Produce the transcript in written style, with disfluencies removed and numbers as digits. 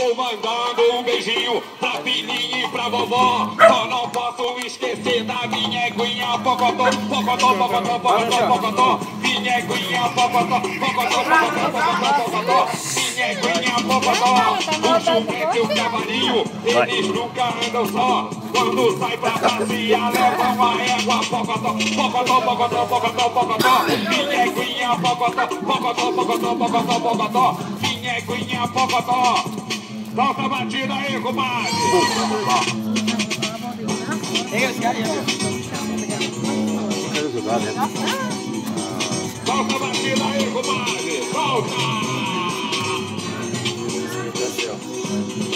Vou mandando um beijinho pra filhinha e pra vovó. Só não posso esquecer da minha eguinha pocotó, pocotó, pocotó, pocotó, pocotó. Minha eguinha pocotó, pocotó, pocotó, pocotó, pocotó. Minha eguinha pocotó. O jumento e o cavalinho, eles nunca andam só. Quando sai pra passear, levam a égua pocotó, pocotó, pocotó, pocotó, pocotó. Minha eguinha pocotó, pocotó, pocotó, pocotó, pocotó. Minha eguinha pocotó. Solta a batida aí, compadre! Solta a batida aí, compadre! Solta!